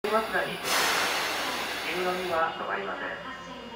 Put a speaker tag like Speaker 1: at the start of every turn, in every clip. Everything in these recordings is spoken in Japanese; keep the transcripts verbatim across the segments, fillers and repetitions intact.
Speaker 1: 枕に黄色には止まりません。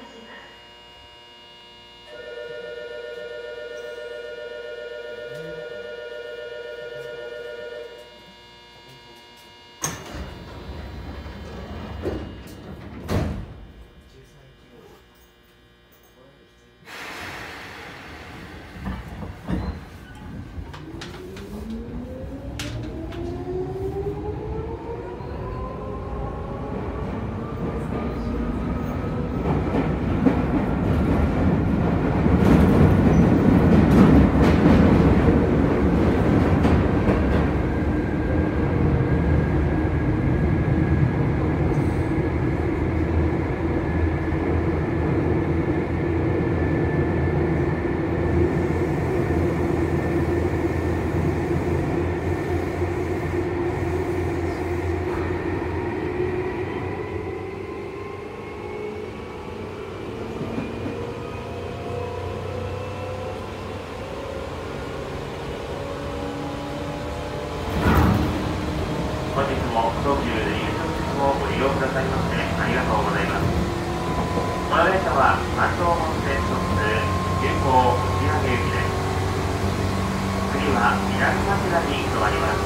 Speaker 1: 本日も東急電車をご利用くださいましてありがとうございます。この電車は関東本線特通急行打上行きです。次は南町田に停まります。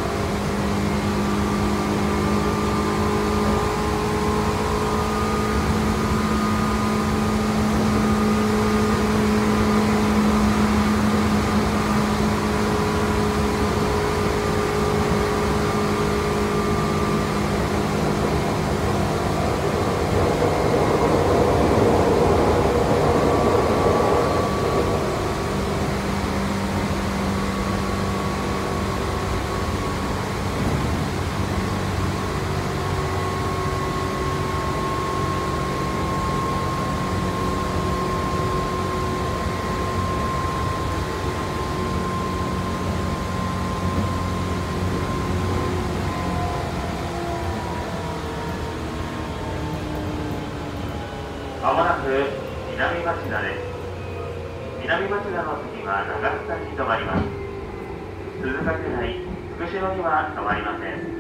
Speaker 1: まもなく南町田です。南町田の次は長津田に停まります。鈴鹿世代、福代には停まりません。